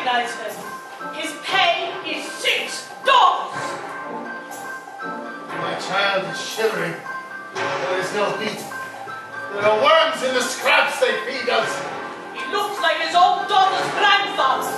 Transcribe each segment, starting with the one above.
recognize him. His pay is $6. My child is shivering. There is no heat. There are worms in the scraps they feed us. He looks like his own daughter's grandfather.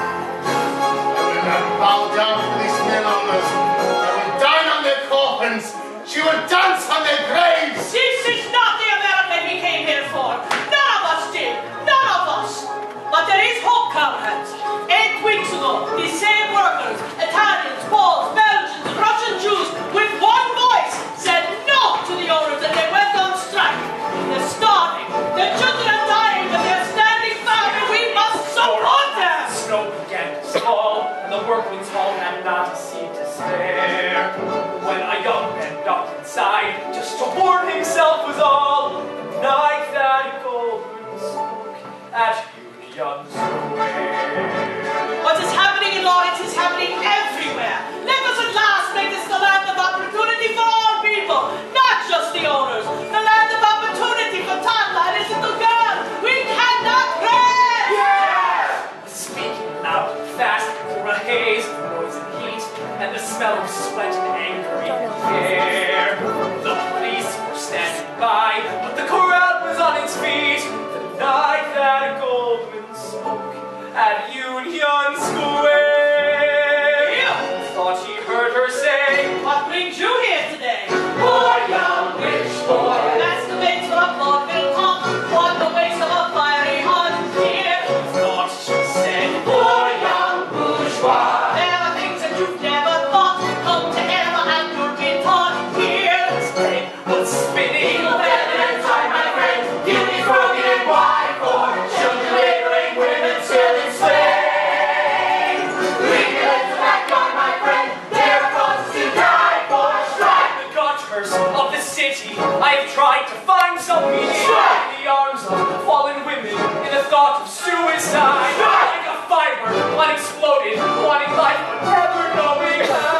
I will not bow down for these men owners. I will dine on their coffins. She will dance on their graves. This is not the America we came here for. None of us did. None of us. But there is hope, comrades. 8 weeks ago, these same workers, Italians, Poles, Belgians, Russian Jews, with one voice, said no to the owners and they went on strike. They're starving. Their children are dying, but they're standing firm and we must support them. The snow began to fall, and the workmen's hall had not a seat to spare. When a young man ducked inside, just to warm himself was all, the night that Goldman spoke at Union Square. What is happening in Lawrence is happening everywhere. Let us at last make this the land of opportunity for all people, not just the owners. The land of opportunity for Tadla and his little girl. We cannot rest! Yeah! Speaking loud and fast through a haze of noise and heat, and the smell of sweat and anger in the air. The police were standing by, but the crowd was on its feet. The night that Goldman spoke at Union Square. Thought he heard her say, What brings you here today? "Poor young rich boy." That's the base of a vaudeville pump, on the waist of a fiery hunt here. Thought she said, "Poor young bourgeois." There are things that you've never thought come to ever and you'll be taught here. His brain was spinning. Better time, my friend. Beauty's broken and wide for children, laboring women still enslaved. Leave your head to that gun, my friend. There are causes to die for strife. The gutters of the city, I have tried to find some meaning in the arms of fallen women, in the thought of suicide. Like a fiber, unexploded, wanting life but never knowing how.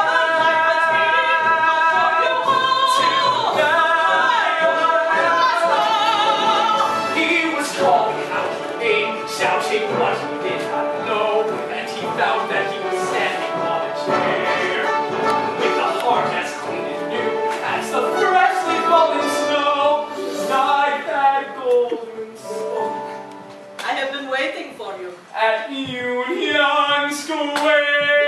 He was calling out pain, shouting what he did not know, and he found that he was standing on a chair, with a heart as clean and new as the freshly fallen snow. The night that Goldman spoke I have been waiting for you. at Union Square.